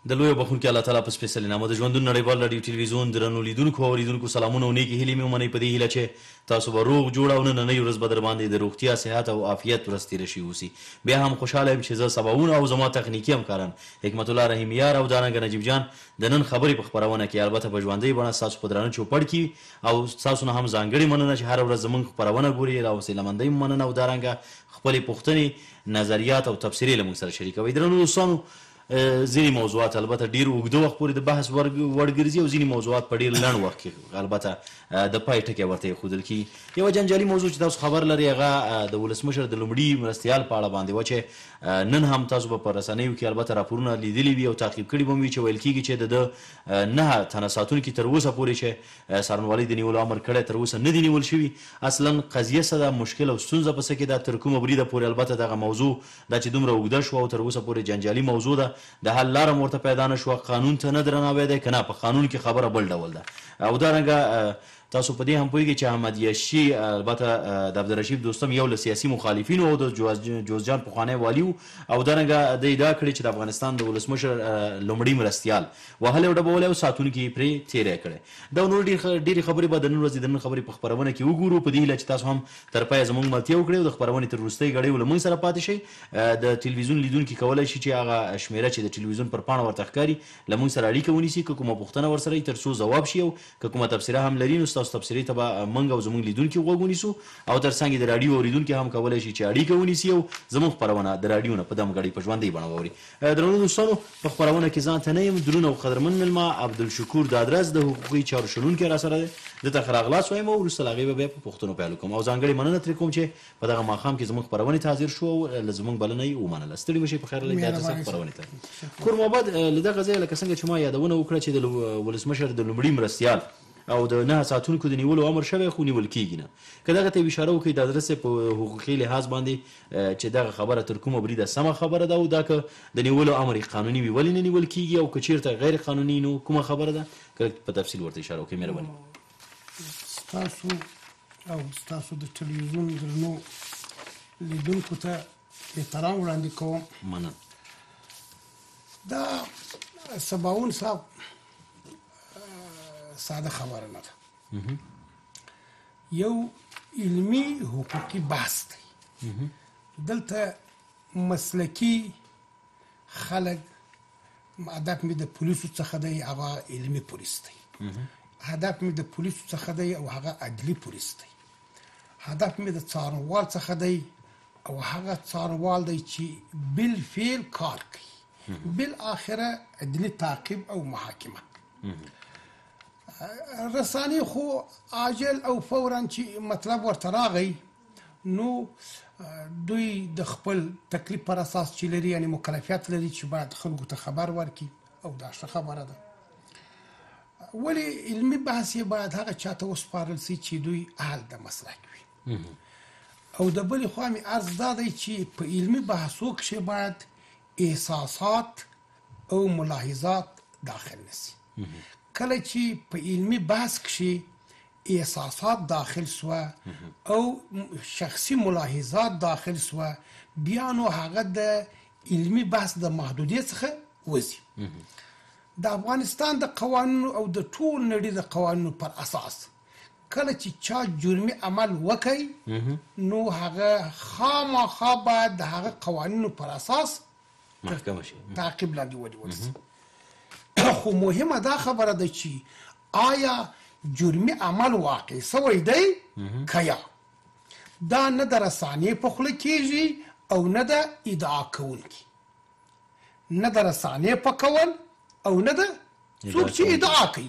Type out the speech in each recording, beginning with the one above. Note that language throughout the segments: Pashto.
د لوی بخونکي الله تعالی په سپېڅلي نامه د ژوندون نړیوال راډیو ټلویزیون درنو لیدونکو او اورېدونکو سلامونه او نیکې هیلې مې ومنئ په دې هیله چې تاسو به روغ جوړ او نننۍ ورځ به در باندې د روغتیا صحت او عافیت ورځ تېره شوې اوسي. بیا هم خوشحاله یم چې زه سباوونه او زما تخنیکي همکاران حکمت الله رحیم یار او دارنګه نجیب جان د نن خبرې په خپرونه کې البته په ژوندۍ بڼه ستاسو په درانه چوپړ کې او ستاسو نه هم ځانګړې مننه چې هره ورځ زموږ خپرونه ګورئ. را حوصلهمندۍ مننه او دارنګه خپلې پوښتنې نظریات او تبصرې له موږ سره شریکوئ. درنو دوستانو ځینې موضوعات البته ډېر اوږده وخت پورې د بحث وړ ګرځي او ځینې موضوعات په ډېر لنډ وخت کې البته د پای ټکی ورته ایښودل کېږي. یوه جنجالي موضوع چې تاسو خبر لرئ هغه د ولسمشر د لومړي مرستیال په اړه باندې وه چې نن هم تاسو به په رسنیو کې البته راپورونه لیدلي وي او تعقیب کړي به مو وي چې ویل کېږي چې د 9 تنه ساتونکي تر اوسه پورې چې څارنوالۍ د نیولو امر کړی تر اوسه نه دي نیول شوي. اصلا قضیه څه ده، مشکل او ستونزه په څه کې ده، تر کومه بریده پورې البته دغه موضوع دا چې دومره اوږده شوه او تر اوسه پورې جنجالي موضوع ده د حل لاره ورته پیدا نه شوه. قانون ته نه درناوی دی که نه، په قانون کې خبره بل ډول ده. او دارنګه تاسو په دې هم پوهېږئ چې احمد یشي البته د عبدالرشید دوستم یو له سیاسي مخالفینو او د جوزجان پخوانی والي و او دارنګه د ادعا کړې چې د افغانستان د ولسمشر لومړي مرستیال وهلی او ډبولی او ساتونکي یې پرې تېری کړی. دا نور ډېرې خبرې به د نن ورځې د نن خبرې په خپرونه کې وګورو په دې هیله چې تاسو هم تر پایه زموږ ملتیا وکړئ او د خپرونې تر وروستۍ ګړۍ له موږ سره پاتې شئ. د تلویزیون لیدونکي کولی شي چې هغه شمېره چې د تلویزیون پر پاڼه ورته ښکاري له موږ سره اړیکه ونیسي که کومه پوښتنه ورسره وي تر څو ځواب شي او که کومه تبصره هم لري نو ستاسو تبصرې ته به موږ او زموږ لیدونکي غوږ ونیسو او تر څنګ د راډیو اورېدونکي هم کولی شي چې اړیکه ونیسي او زموږ خپرونه د راډیو نه په دم ګړۍ په ژوندۍ بڼه واوري. درنو دوستانو په خپرونه کې ځان ته نه یم درون او قدرمن مېلمه عبدالشکور دادرس د حقوقي چارو شنونکی را سره دی. دته ښه راغلاست وایم او وروسته له هغې به بیا په پوښتنو پیل وکړم او ځانګړې مننه ترې کوم چې په دغه ماښام کې زموږ خپرونې ته حاضر شو او له زموږ بلنه یې ومنله. ستړي مه شئ، په خیر راغلئ دادرس خپرونې ته. کور محمد له دغه ځایه لکه څنګه چې ما یادونه وکړه چې د ولسمشر د لومړي مرستیال او د 9 ساتونکو د نیولو امر شوی خو نیول کېږي نه. که دغه ته اشاره وکړئ دادرس په حقوقي لحاظ باندې چې دغه خبره تر کومه بریده سمه خبره ده او دا که د نیولو امر قانوني وي ولې نه نیول کېږي او که چېرته غیر قانوني نو کومه خبره ده که په تفصیل ورته اشاره وکړئ. مهرباني. ستاسو او ستاسو د ټلویزیون درنو لیدونکو ته احترام وړاندې کوم. مننه. دا سباون صاحب ساده خبره نه ده، یو علمي حقوقي بحث دی. دلته مسلکي خلک هدف مې د پولیسو څخه دی، هغه علمي پولیس دی. هدف مې د پولیسو څخه دی او هغه عدلي پولیس دی. هدف مې د څارنوال څخه دی او هغه څارنوال دی چې بالفعل کار کوي، بالاخره عدلي تعقیب او محاکمه. رسانې خو عاجل او فورا چې مطلب ورته راغی نو دوی د خپل تکلیف پر اساس چې لري یعنې مکلفیت لري چې باید خلکو ته خبر ورکړي او دا ښه خبره ده. ولې علمي بحث یې باید هغه چاته وسپارل سي چې دوی اهل د مسلک وي. او د بلې خوا مې عرض دا دی چې په علمي بحثو کښې باید احساسات او ملاحظات داخل نسي. کله چې په علمي بحث کښې احساسات داخل سوه او شخصي ملاحظات داخل سوه بیا نو هغه د علمي بحث د محدودیت څخه وځي. د افغانستان د قوانینو او د ټول نړۍ د قوانینو پر اساس کله چې چا جرمي عمل وکړي نو هغه خامخا باید د هغه قوانینو پر اساس محکمه شي، تعقیب لاندې ونیول. خو مهمه دا خبره ده چې آیا جرمي عمل واقع سوی دی که یا دا نه د رسانې په خوله کېږي او نه د ادعا کوونکي، نه د رسانې په کول او نه د څوک چې ادعا کوي.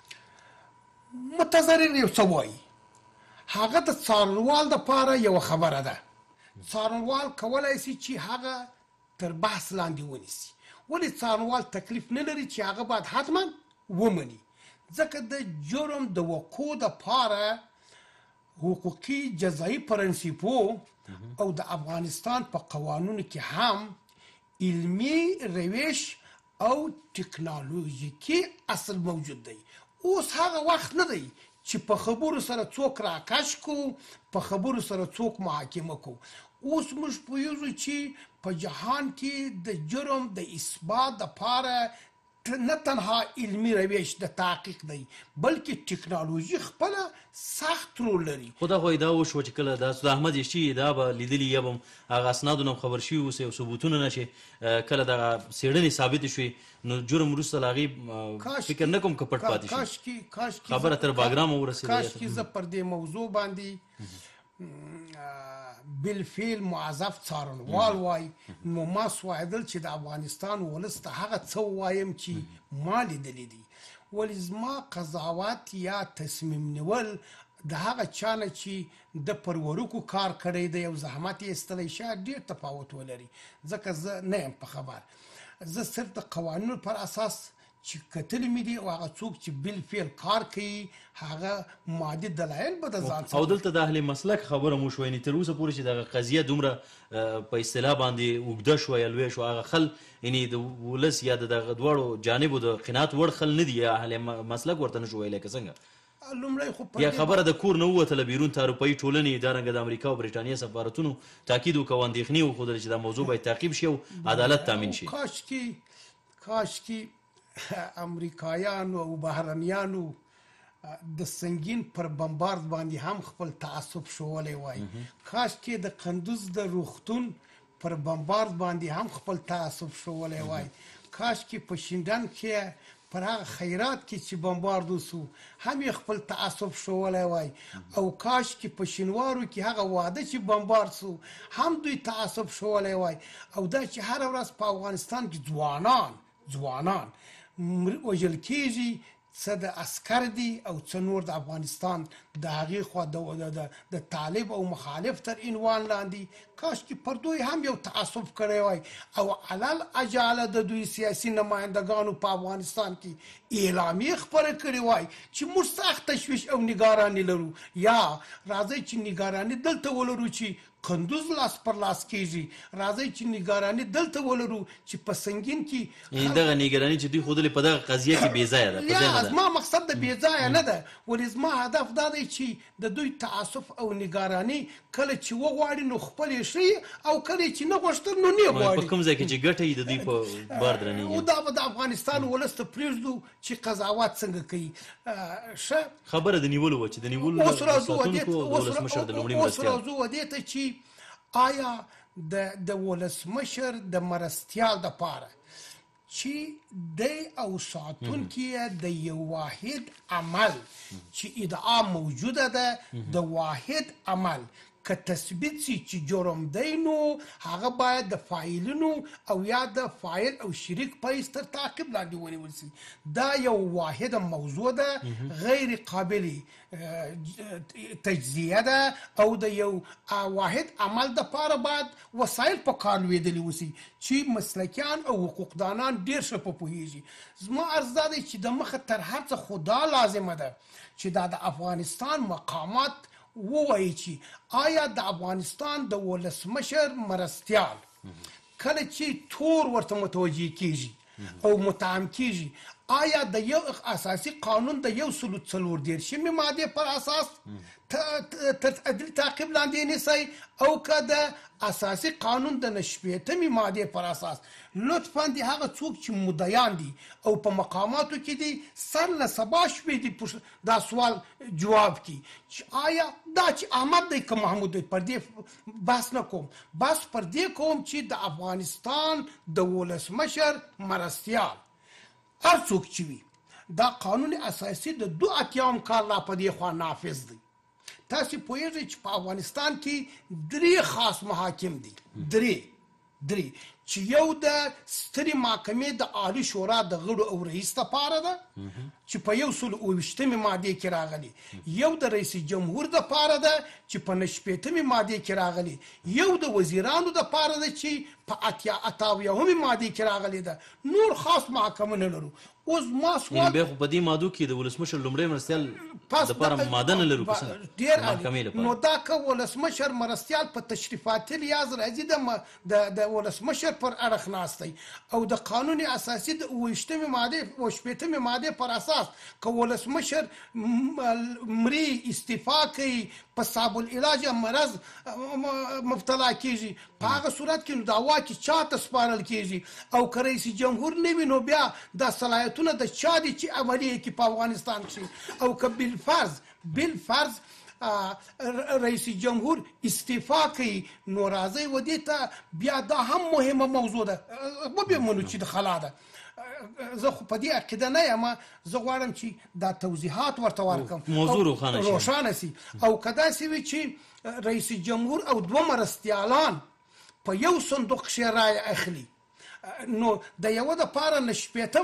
متضرر یو څه وایي هغه د څارنوال دپاره یوه خبره ده. څارنوال کولی سي چې هغه تر بحث لاندې ونیسي. ولې څارنوال تکلیف نه لري چې هغه باید حتما ومني، ځکه د جرم د وقوع دپاره حقوقي جزایي پرنسیپو او د افغانستان په قوانونو کې هم علمي روش او ټکنالوژیکي اصل موجود دی. اوس هغه وخت نه دی چې په خبرو سره څوک راکش کو، په خبرو سره څوک محاکمه کو. اوس موږ پوهېږو چې په جهان کې د جرم د اثبات دپاره نه تنها علمي روش د تحقیق دی بلکې ټکنالوژي خپله سخت رول لري. خو دا خو دا وشوه چې کله دا د احمد یشتي دا به لیدلي یا به هم هغه اسنادو نه خبر شوي اوسئ او ثبوتونه نه چې کله دغه څېړنې ثابتې شوې نو جرم وروسته له هغې فکر نه کوم که پټ پاتې شي خبره تر باګرامه ورسېده. کاشکې زه پر دې موضوع باندې بالفعل موظف څارنوال وای نو ما سوایدل چې د افغانستان ولس ته هغه څه ووایم چې ما لیدلی دي ولې زما قضاوت یا تصمیم نیول د هغه چا نه چې د پر وړوکو کار کړی دی او زحمت یې ایستلی شاید ډېر تفاوت ولري ځکه زه نه یم په خبر زه صرف د قوانینو پر اساس چې کتلی مې دي او هغه څوک چې بالفعل کار کوي هغه مادي دلایل به د ځان او دلته د اهل مسلک خبره مو شوه یعنې تر اوسه پورې چې دغه قضیه دومره په اصطلاح باندې اوږده شوه یا لویه شوه هغه خل یعنې د ولس یا د دغه دواړو جانبو د قناعت وړ خل نه دي یا اهل مسلک ورته نه شو ویلی که څنګه لومړی خو یا خبره د کور نه ووتله بیرون ته اروپایي ټولنې دارنګه د امریکا او برټانیې سفارتونو تاکید وکړه او اندېښنې وښودله چې دا موضوع باید تعقیب شي او عدالت تامین شي. کاشکې امریکایانو او بهرنیانو د سنگین پر بمبارد باندې هم خپل تعصب شولی وای کاشکې د قندوز د روغتون پر بمبارد باندې هم خپل تعصب شولی وای کاشکې په شینډن کې پر هغه خیرات کې چې بمبارد وسو هم یې خپل تعصب شولی وای او کاشکې په شینوارو کې هغه واده چې بمبارد سو هم دوی تعصب شولی وای او دا چې هره ورځ په افغانستان کې ځوانان وژل کېږي څه د عسکر دي او څه نور د افغانستان د هغې خوا د طالب او مخالف تر عنوان لاندې کاشکې پر دوی هم یو تعصب کړی وای او علل اجاله د دوی سیاسي نمایندګانو په افغانستان کې اعلامیې خپره کړې وای چې موږ سخت تشویش او نګاراني لرو یا راځئ چې نګاراني دلته ولرو چې قندوز لاس پر لاس کېږي راځئ چې نګاراني دلته ولرو چې په سنګین کې دغه نګراني چې دوی ښودلې په دغه قضیه کې بېځایه ده په ځای نه ده. زما مقصد د بېځایه نه ده ولې زما هدف دا دی چې د دوی تعصب او نګاراني کله چې وغواړي نو خپل یې ښیي او کله چې نه غوښتل نو نه غواړي په کوم ځای کې چې ګټه یې د دوی په بار درنېږي او دا به د افغانستان ولس ته پرېږدو چې قضاوت څنګه کوي. ښه خبره د نیولو وه چې د نیولو ساتونکو د ولسمشر د لومړي مرستیال اوس راځو دې ته چې آیا د ولسمشر د مرستیال دپاره چې دی او ساتونکي د یو واحد عمل چې ادعا موجوده ده د واحد عمل که تثبیت سي چې جرم دی نو هغه باید د فاعلینو او یا د فاعل او شریک په حیث تر تعقیب لاندې ونیول سي. دا یو واحده موضوع ده غیر قابل تجزیه ده او د یو واحد عمل دپاره باید وسایل په کار لوېدلي وسي چې مسلکیان او حقوقدانان ډېر ښه په پوهېږي. زما عرض دا دی چې د مخه تر هر څه خو دا لازمه ده چې دا د افغانستان مقامات ووایي چې آیا د افغانستان د ولسمشر مرستیال کله چې تور ورته متوجه کېږي او متهم کېږي آیا د یو اساسي قانون د 144 ماده پر اساس تر عدل تعقیب لاندې نیسئ او که د اساسي قانون د 9 ماده پر اساس لطفا د هغه څوک چې مدعیان دي او په مقاماتو کې دي سر له سبا شپې دي دا سوال جواب کی چې آیا دا چې احمد دی که محمود دی پر دې بحث نه کوم بس پر دې کوم چې د افغانستان د ولسمشر مرستیال هر څوک چې وي دا قانون اساسي د 82 کال لا په دې خوا نافذ دی. تاسو پوهیږئ چې په افغانستان کې 3 خاص محاکم دي 3 چې یو د سترې محکمې د عالي شورا د غړو او رئیس دپاره ده چې په 129 مادې کې راغلي یو د رئیس جمهور دپاره ده چې په 89 مادې کې راغلي یو د وزیرانو دپاره ده چې په 88 مادې کې راغلي ده نور خاص محکمونه لرو. اوس ما سوال بیا خو په دې مادو کې د ولسمشر لومړی مرستیال دپاره ماده نه لرو ډېر نو دا که ولسمشر مرستیال په تشریفاتي لیاز راځي د ولسمشر پر اړخ ناستی او د قانون اساسي د 28 ماده او 18 ماده پر اساس که ولسمشر مري استعفا کوي په صعب العلاج مرض مبتلا کیږي په هغه صورت کې نو دا خپلواکي چاته سپارل کیږي او که رئیس جمهور نه وي نو بیا دا صلاحیتونه د چا دي چې عملي کړي په افغانستان کښې او که بالفرض رئیس جمهور استعفا کوي نو راځئ و دې ته بیا دا هم مهمه موضوع ده وبېمنو چې د خلا ده زه خو په دې عقیده نه یم زه غواړم چې دا توضیحات ورته ورکړم موضوع روښانه سي او که داسې وي چې رئیس جمهور او دوه مرستیالان په یو صندوق کښې رایه اخلي نو د یوه دپاره نه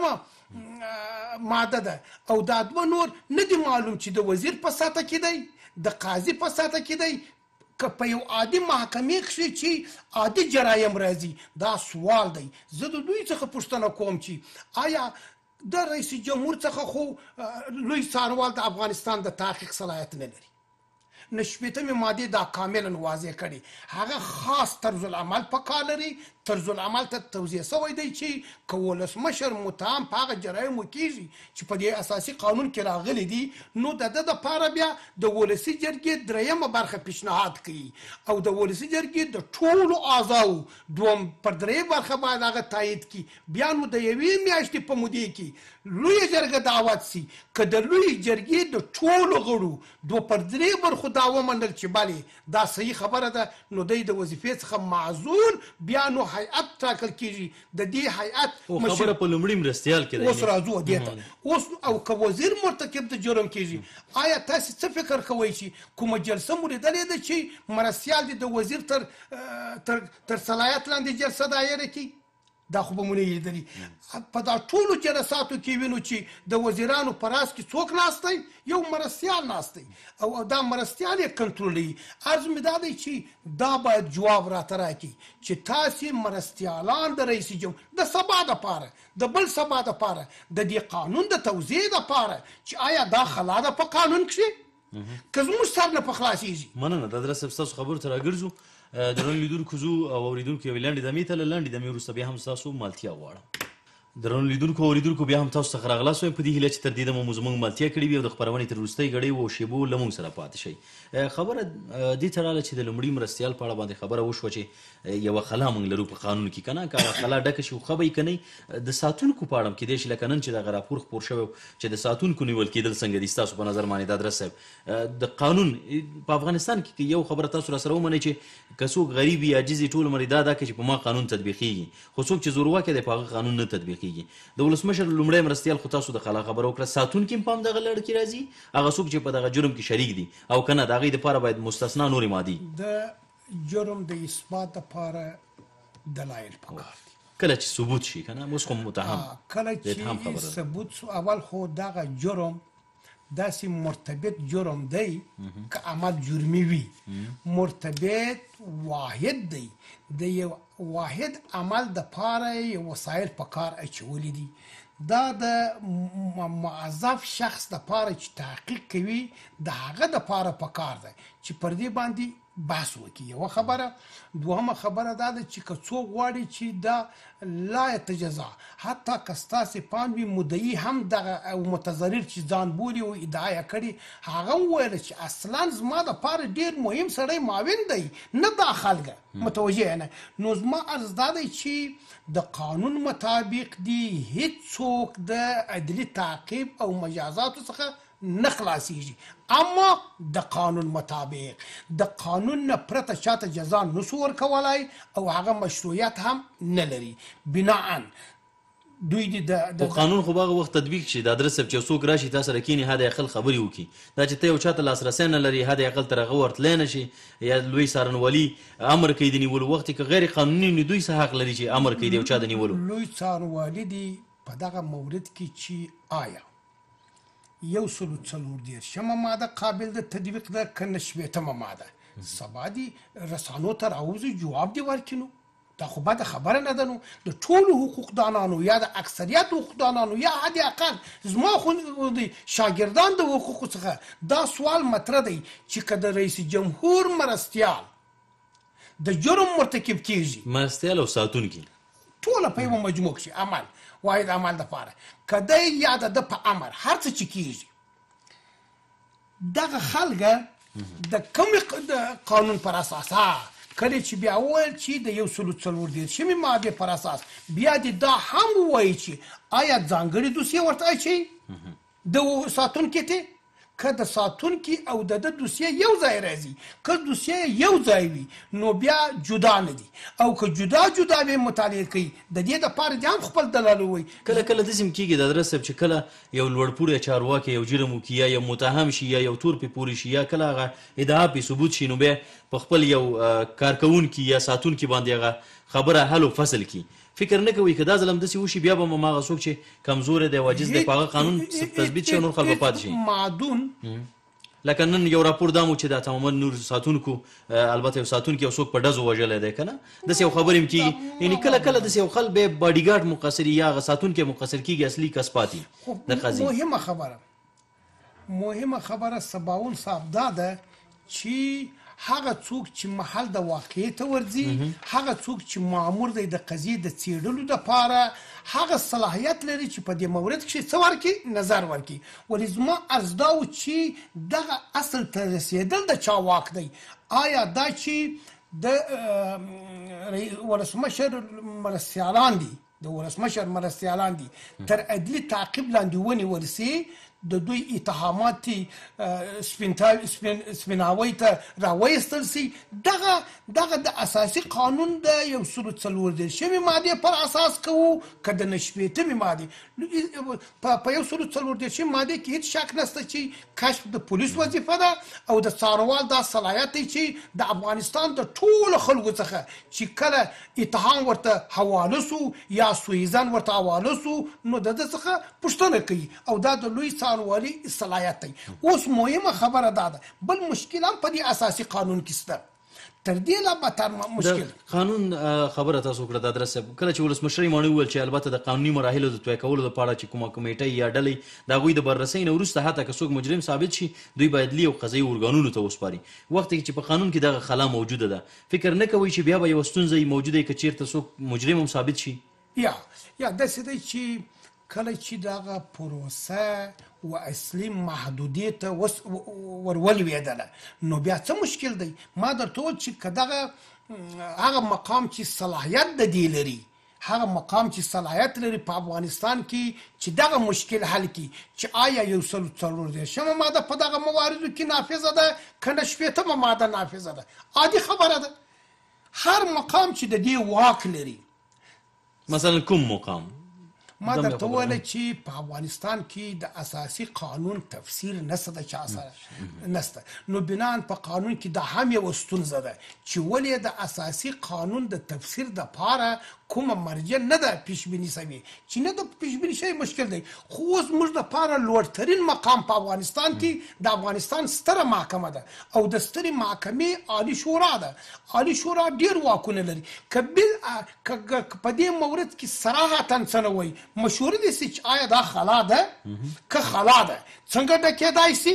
شپېتمه ماده ده او دا دوه نور نه دي معلوم چې د وزیر په سطح کې دی د قاضي په سطح کې دی که په یو عادي محکمې کښې چې عادي جرایم راځي دا سوال دی زه د دوی څخه پوښتنه کوم چې آیا د رئیس جمهور څخه خو لوی څارنوال د افغانستان د تحقیق صلاحیت نه لري نه شپېتمې مادې دا کاملا واضح کړي هغه خاص طرز العمل په کار لري طرز العمل ته توضیح شوی دی چې که ولسمشر متهم په هغه جرایمو کېږي چې په دې اساسي قانون کې راغلي دي نو د ده دپاره بیا د ولسي جرګې درېیمه برخه پیشنهاد کوي او د ولسي جرګې د ټولو اعضاو دوم پر درې برخه باید هغه تایید کړي بیا نو د یوې میاشتې په مودې کې لویه جرګه دعوت سي که د لویې جرګې د ټولو غړو دوه پر درې برخو دا ومنل چې بلې دا صحیح خبره ده نو دی د وظیفې څخه معزول بیا نو هیئت ټاکل کېږي د دې هیئت خبره په لومړي مرستیال کې ده اوس راځو دې ته اوس او که وزیر مرتکب د جرم کېږي آیا تاسې څه فکر کوئ چې کومه جلسه مو لیدلې ده چې مرستیال دې د وزیر تر صلاحیت لاندې جلسه دایره کړي دا خو به مو نه لیدلي په دا ټولو جلساتو کې وینو چې د وزیرانو په راس کې څوک ناست دی یو مرستیال ناست دی او دا مرستیال یې کنټرولوي عرض مې دا دی چې دا باید جواب راته راکړي چې تاسې مرستیالان د رئیس جمهور د سبا دپاره د بل سبا دپاره د دې قانون د توضیح دپاره چې آیا دا خلا ده په قانون کښې که زموږ سر نه په خلاصېږي مننه د ادرس ستاسو خبرو ته راګرځو درنو لیدونکو زو او اوریدونکو یوې لنډې دمې ته له لنډې دمې وروسته بیا هم ستاسو مالتیا غواړم درنو لیدونکو او اوریدونکو بیا هم تاسو څخه راغلاست وایم په دې هیله چې تر دې دمه مو زموږ مالتیا کړې وي او د خپرونې تر وروستۍ ګړۍ او شیبو له موږ سره پاتې شئ خبره دې ته راغله چې د لومړي مرستیال په اړه باندې خبره وشوه چې یوه خلا موږ لرو په قانون کې که نه که هغه خلا ډکه شي خو ښه به یې که نه د ساتونکو په اړه هم کیدای شي لکه نن چې دغه راپور خپور شوی چې د ساتونکو نیول کېدل څنګه دي ستاسو په نظر باندې د ادرس صاحب د قانون په افغانستان کې یو خبره تاسو راسره ومنئ چې که څوک غریب یا عاجز یې ټول عمر دا ده چې په ما قانون تطبیقېږي خو څوک چې زورواکی دی په هغه قانون نه تطبیقېږي د ولسمشر لومړی مرستیال خو تاسو د خلا خبره وکړه ساتونکي هم په همدغه لړ کې راځي هغه څوک چې په دغه جرم کې شریک دي او که نه د هغوی دپاره باید مستثنا نورې مادې د جرم د اثبات دپاره دلایل پکار دي کله چې ثبوت شي که نه اوس خو متهم کله چې ثبوت شو اول خو دغه جرم داسې مرتبط جرم دی که عمل جرمي وي مرتبط واحد دی د یو واحد عمل دپاره یو وسایل په کار اچولی دي دا د معذب شخص دپاره چې تحقیق کوي د هغه دپاره په کار دی چې پر دې باندې بحث وکړي یوه خبره دوهمه خبره دا ده چې که څوک غواړي چې دا لا یتجزا حتی که ستاسې پام وي مدعي هم دغه متضرر چې ځان بولي او ادعا یې کړې هغه وویله چې اصلا زما دپاره ډېر مهم سړی معاون دی نه دا خلکه متوجه نه نو زما عرض دا دی چې د قانون مطابق دی هیڅوک د عدلي تعقیب او مجازاتو څخه نه خلاصېږي اما د قانون مطابق د قانون نه پرته چاته جزا نسو ورکولی او هغه مشروعیت هم نه لري بناء دوی د قانون خو به هغه وخت تطبیق شي د ادرس صاحب چې څوک راشي تا سره کینی حد اقل خبرې وکړي دا چې ته یو چاته لاسرسی نه لري حد اقل تر هغه ورتلی نه شي یا لوی څارنوالي امر کوي د نیولو وخت کې غیر قانوني نو دوی څه حق لري چې امر کوي د یو چا د نیولو لوی څارنوالي دي په دغه مورد کې چې آیا یو سلو څلور دېرشمه ماده قابل د تطبیق ده که نه شپېتمه ماده سبا دي رسانو ته راوځي جواب دې ورکړي نو دا خو بده خبره نه ده نو د ټولو حقوقدانانو یا د اکثریت حقوقدانانو یا حد اقل زما خو د شاګردان د حقوقو څخه دا سوال مطرح دی چې که د رئیس جمهور مرستیال د جرم مرتکب کېږي مرستیال او ساتونکي ټوله په یوه مجموع کښې عمل واحد عمل دپاره که دی یا د ده په امر هر څه چې کېږي دغه خلکه د کومې قانون پر اساس کله چې بیا وویل چې د 144 مادې پر اساس بیا دې دا هم ووایي چې آیا ځانګړې دوسیه ورته اچوي د ساتونکي ته که د ساتونکي او د دوسیه یو ځای راځي که دوسیه یو ځای وي نو بیا جدا نه دي او که جدا به مطالعه کوي د دې دپاره دې هم خپل دلایل ووایي کله کله داسې هم کېږي د ادرس صاحب چې کله یو لوړپوړی چارواکی یو جرم وکړي یا یو متهم شي یا یو تور پې پورې شي یا کله هغه ادعا پې ثبوت شي نو بیا په خپل یو کارکوونکي یا ساتونکي باندې هغه خبره حل و فصل کړي فکر نه کوي که دا ظلم داسې وشي بیا به هم هغه څوک چې کمزوری دی واجز دی په هغه قانون تثبیت شي او نور خلک به پاتې شي معدون لکه نن یو راپور دا مو چې دا تماما نور ساتونکو البته یو ساتونکي یو څوک په ډزو وژلی دی که نه داسې یو خبرې هم کېږي یعنې کله کله داسې یو خل به باډي ګارډ مقصر یا هغه ساتونکی مقصر کېږي اصلي کس پاتې د قاضي مهمه خبره سباون صاحب دا ده چې هغه څوک چې محل د واقعې ته ورځي هغه څوک چې مامور دی د قضیې د څېړلو دپاره هغه صلاحیت لري چې په دې مورد کې څه ورکړي نظر ورکړي ولې زما عرض دا و چې دغه اصل ته رسېدل د چا واک دی آیا دا چې د ولسمشر مرستیالان دي تر عدلي تعقیب لاندې ونیول سي د دوی اتهامات سپیناوي ته راویستل سي دغه د اساسي قانون د 144 مادې پر اساس کوو که د 90 مادې په 144 مادې کې هیڅ شک نشته چې کشف د پولیس وظیفه ده او د څارنوال دا صلاحیت دی چې د افغانستان د ټولو خلکو څخه چې کله اتهام ورته حواله سو یا سویزن ورته حواله سو نو د ده څخه پوښتنه کوي او دا د لوی څارنوالي صلاحیت دی اوس مهمه خبره دا ده بل مشکل هم په دې اساسي قانون کې شته تر دې لا بدتر مشکل قانون خبره تاسو کړه د ادرس کله چې ولسمشر یې وویل چې البته د قانوني مراحلو د طی کولو لپاره چې کومه کمیټه یا ډلې د هغوی د بررسۍ نه وروسته حتی که څوک مجرم ثابت شي دوی باید عدلي او قضایي ارګانونو ته وسپاري وخت کې چې په قانون کې دغه خلا موجوده ده فکر نه کوئ چې بیا به یوه ستونزه موجوده وي که چېرته څوک مجرم هم ثابت شي یا داسې دی چې کله چې دغه پروسه و اصلي محدودیت ته ورولوېدله نو بیا څه مشکل دی ما درته وویل چې که دغه هغه مقام چې صلاحیت د دې لري هغه مقام چې صلاحیت لري په افغانستان کې چې دغه مشکل حل کړي چې آیا 144 ماده په دغه مواردو کې نافظه ده که نه 80 ماده نافظه ده عادي خبره ده هر مقام چې د دې واک لري مثلا کوم مقام ما درته وویله چې په افغانستان کې د اساسي قانون تفسیر نشته د چا سره نشته نو بناً په قانون کې دا هم یوه ستونزه ده چې ولې د اساسي قانون د تفسیر دپاره کومه مرجع نه ده پیشبیني شوې چې نه ده پیشبیني شوی مشکل دی خو اوس موږ دپاره لوړترین مقام په افغانستان کې د افغانستان ستره محکمه ده او د سترې محکمې عالي شورا ده عالي شورا ډېر واکونه لري که په دې مورد کې صراحتا څه نه وایي مشوره دي سي چې آیا دا خلا ده که خلا ده څنګه ډکېدای سي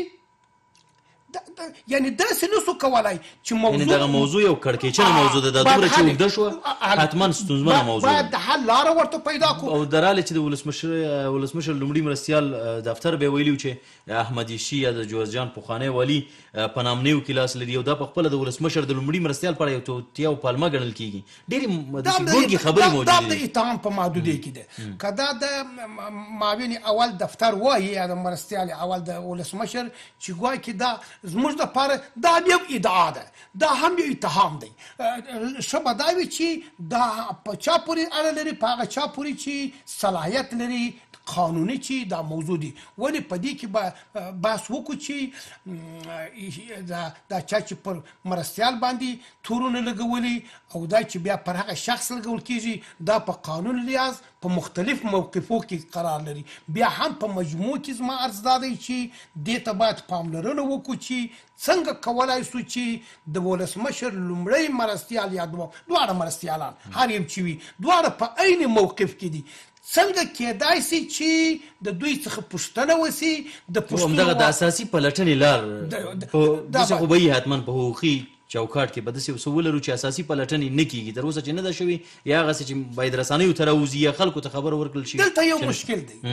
یعنی داسې نسو کولای چې موضوع یعنی دغه موضوع یو کړکېچنه موضوع ده دا دومره چې اوږده شوه حتما ستونزمنه موضوع باید د حل لاره ورته پیدا کړو او درحاله چې د ولسمشر لومړي مرستیال دفتر به ویلي چې احمد یشي یا د جوزجان پخوانی والي په نامنیو کې لاس لري او دا په خپله د ولسمشر د لومړي مرستیال په اړه یو توطیه او پالمه ګڼل کېږي ډېرې ګونګې خبرې موجودې دا د اتهام په محدودې کې ده که دا د معاون اول دفتر وایي یا د مرستیال اول د ولسمشر چې ګویا کې دا زموږ دپاره دا یو ادعا ده دا هم یو اتهام دی ښه به دا وي چې دا په چا پورې اړه لري په هغه چا پورې چې صلاحیت لري قانوني چې دا موضوع دي ولې په دې کې به بحث وکړو چې دا چا چې پر مرستیال باندې تورونه لګولي او دا چې بیا پر هغه شخص لګول کېږي دا په قانون لیاز په مختلف موقفو کې قرار لري بیا هم په مجموع کې زما عرض دا دی چې دې ته باید پاملرنه وکړو چې څنګه کولای سو چې د ولسمشر لومړی مرستیال یا دواړه مرستیالان هر یو چې وي دواړه په عین موقف کې دي څنګه کېدای سي چې د دوی څخه پوښتنه وسي د پوښتنو همدغه د اساسي پلټنې لار داسې خو به یي حتما په حقوقي چوکاټ کې به داسې یو څه ولرو چې اساسي پلټنې نه کېږي تر اوسه چې نه ده شوې یا هغسې چې باید رسنیو ته راوځي یا خلکو ته خبر ورکړل شي دلته یو مشکل دی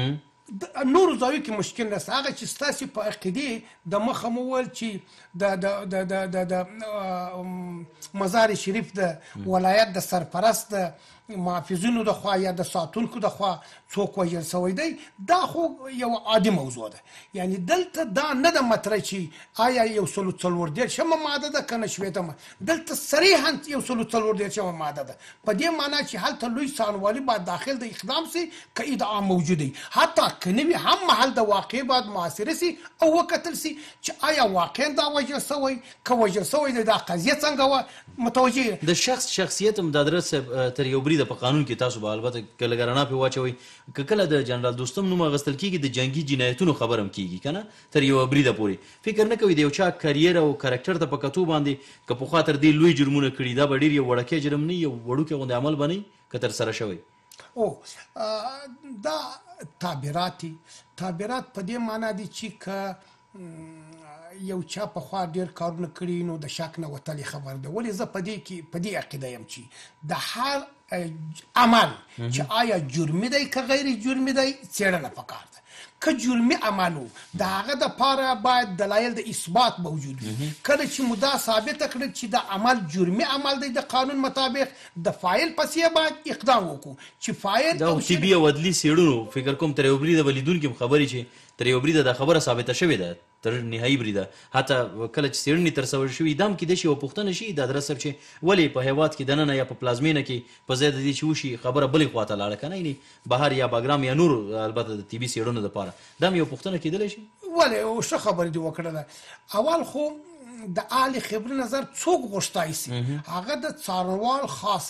نورو ځایو کې مشکل نشته. هغه چې ستاسې په عقیدې د مخه مو وویل چې د مزار شریف د ولایت د سرپرست د محافظینو د خوا یا د ساتونکو د خوا څوک وژل سوی دی، دا خو یو عادي موضوع ده. یعنی دلته دا نه ده مطرح چې آیا 144 ماده ده که نه 80. دلته صریحا 144 ماده ده، په دې معنا چې هلته لوی څارنوالي باید داخل د اقدام سي که ادعا موجود وي، حتی که نه وي هم محل د واقع باید محاصره سي او وکتل سي چې آیا واقعا دا وژل سوی، که وژل سوی دی دا قضیه څنګه وه متوجه. د شخصیت هم د ادرس تر یو بریده په قانون کې تاسو به البته که لږ رڼا پرې واچوئ، که کله د جنرال دوستم نوم اخیستل کېږي د جنګي جنایتونو خبر هم کېږي که نه تر یوه بریده پورې. فکر نه کوي د یو چا کریر او کرکټر ته په کتو باندې که پخوا تر دې لوی جرمونه کړي دا به ډېر یو وړکی جرم نه یو وړوکی غوندې عمل به نه که ترسره شوی. دا تعبیرات په دې معنا دي چې که یو چا پخوا ډېر کارونه کړي نو د شک نه وتلې خبر ده. ولې زه په دې عقیده یم چې د هر عمل چې آیا جرمي دی که غیر جرمي دی څېړنه پکار ده. که جرمي عمل و د هغه دپاره باید دلایل د اثبات موجود وي. کله چې مدعا ثابته کړه چې د عمل جرمي عمل دی د قانون مطابق د فاعل پسې باید اقدام وکړو چې فاعل دا طبي او عدلي څېړنو فکر کوم تر یو بریده به لیدونکي هم خبرې چې تر یو بریده دا خبره ثابته شوې ده تر نهایي بریده، حتی کله چې څېړنې ترسره شوي دا هم کیدای شي یوه پوښتنه شي د ادرس صاحب چې ولې په هېواد کې دننه یا په پلازمینه کې په ځای د دې چې وشي خبره بلې خوا ته لاړه که نه، یعنې بهر یا باګرام یا نور البته د طبي څېړنو دپاره دا هم یو پوښتنه کیدلی شي. ولې ښه خبرې دې وکړله. اول خو د اهل خبرې نظر څوک غوښتای سي، هغه د څارنوال خاص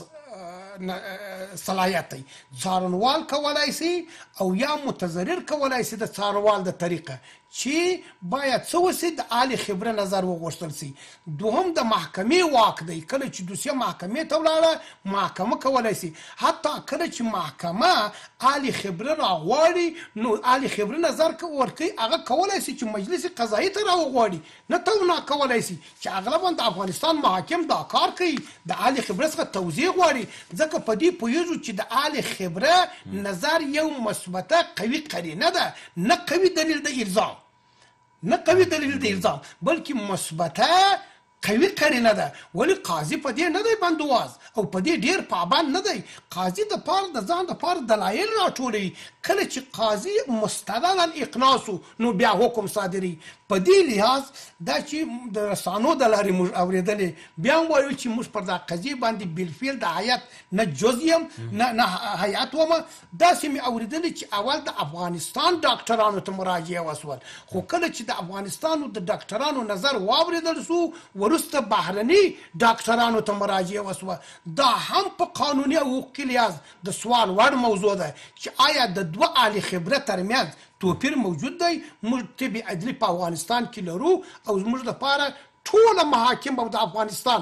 صلاحیت دی. څارنوال کولای سي او یا متضرر کولای سي د څارنوال د طریقه چې باید څه وسي د اهل خبره نظر وغوښتل سي. دوهم د محکمې واک دی. کله چې دوسیه محکمې ته ولاړه محکمه کولای سي، حتی کله چې محکمه اهل خبره راغواړي نو اهل خبره نظر ورکوي، هغه کولای سي چې مجلس قضایي ته راوغواړي، نه ته کولای سي چې اغلبا د افغانستان محاکم دا کار کوي د اهل خبره څخه توضیح غواړي. ځکه په دې پوهېږو چې د اهل خبره نظر یو مثبته قوي قرینه ده، نه قوي دلیل د الزام، نه قوي دلیل د الزام بلکې مثبته قوي قرینه ده. ولی قاضي په دې نه دی بندواز او په دې ډیر پابند نه دی. قاضي د پاره د ځان د پاره دلایل راټولوي. کله چې قاضي مستدلا اقناع سو نو بیا حکم صادري. په دې لحاظ دا چې د رسانو د لارې موږ اورېدلې بیا هم وایو چې موږ پر دا قضیې باندې بالفعل د هیات نه جز یم نه هیات ومه. داسې مې اورېدلې چې اول د افغانستان ډاکټرانو ته مراجعه وسول، خو کله چې د افغانستانو د ډاکټرانو نظر واورېدل سو وروسته بهرني ډاکټرانو ته مراجعه وسوه. دا هم په قانوني او حقوقي لحاظ د سوال وړ موضوع ده چې آیا د دوه اهل خبره ترمنځ توپیر موجود دی. موږ طب عدلي په افغانستان کې لرو او زموږ لپاره ټوله محاکم او د افغانستان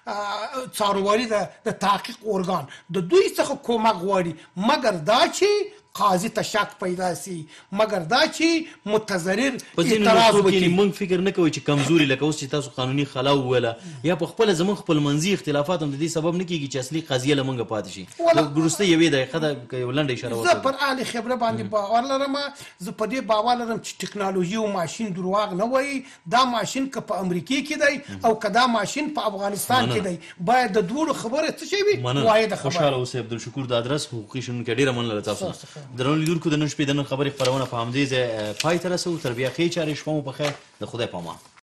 څارنوالي د تحقیق ارګان د دوی څخه کومک غواړي، مګر دا چې قاضي ته شک پیدا سي، مګر دا چې متضرر اعتراض وکړي. موږ فکر نه کوو چې کمزوري لکه اوس چې تاسو قانوني خلا وویله یا په خپله زموږ خپلمنځي اختلافات هم د دې سبب نه کېږي چې اصلي قضیه له موږ پاتې شي. وروسته یوې دقیقه ده که یو لنډه اشاره زه پر اهل خبره باندې باور لرم. زه په دې باور لرم چې ټکنالوژي او ماشین درواغ نه وایي. دا ماشین که په امریکې کې دی او که دا ماشین په افغانستان کې دی باید د دوړو خبره څه شي وي واحده خبره. خوشحاله اوسئ. عبدالشکور د ادرس حقوقي شنونکی ډېره مننه تاسو. درنو لیدونکو د نن شپې د نن خبرې خپرونه په همدې ځای پای ته رسوو. تر بیا ښې چارې، شپه مو په خیر، د خدای په امان.